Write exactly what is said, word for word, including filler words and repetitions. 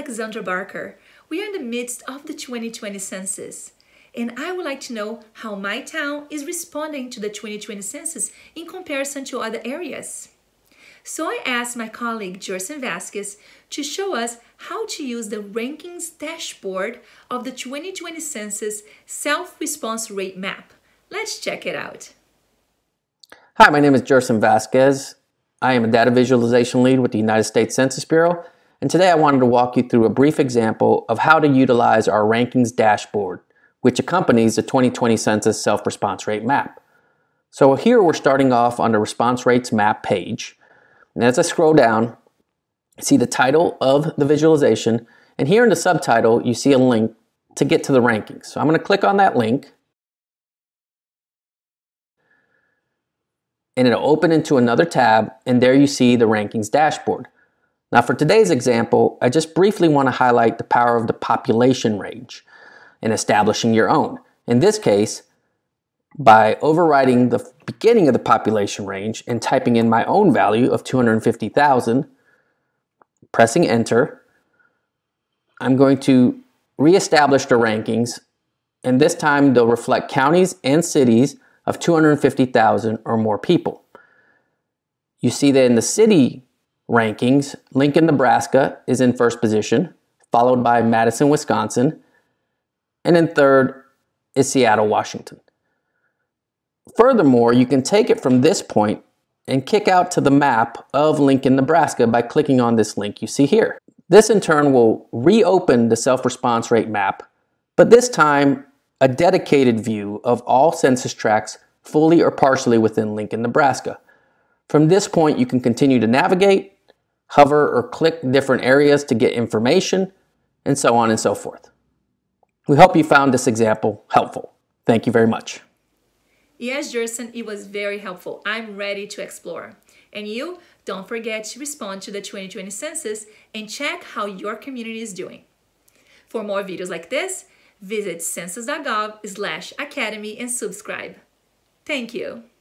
Alexandra Barker. We are in the midst of the twenty twenty census, and I would like to know how my town is responding to the twenty twenty census in comparison to other areas. So I asked my colleague Gerson Vasquez to show us how to use the rankings dashboard of the twenty twenty census self-response rate map. Let's check it out. Hi, my name is Gerson Vasquez. I am a data visualization lead with the United States Census Bureau, and today I wanted to walk you through a brief example of how to utilize our rankings dashboard, which accompanies the twenty twenty census self-response rate map. So here we're starting off on the response rates map page. And as I scroll down, you see the title of the visualization, and here in the subtitle, you see a link to get to the rankings. So I'm going to click on that link, and it'll open into another tab, and there you see the rankings dashboard. Now for today's example, I just briefly want to highlight the power of the population range in establishing your own. In this case, by overriding the beginning of the population range and typing in my own value of two hundred fifty thousand, pressing enter, I'm going to reestablish the rankings, and this time they'll reflect counties and cities of two hundred fifty thousand or more people. You see that in the city rankings, Lincoln, Nebraska is in first position, followed by Madison, Wisconsin, and then third is Seattle, Washington. Furthermore, you can take it from this point and kick out to the map of Lincoln, Nebraska by clicking on this link you see here. This in turn will reopen the self-response rate map, but this time a dedicated view of all census tracts fully or partially within Lincoln, Nebraska. From this point, you can continue to navigate, hover or click different areas to get information, and so on and so forth. We hope you found this example helpful. Thank you very much. Yes, Gerson, it was very helpful. I'm ready to explore. And you, don't forget to respond to the twenty twenty census and check how your community is doing. For more videos like this, visit census dot gov slash academy and subscribe. Thank you.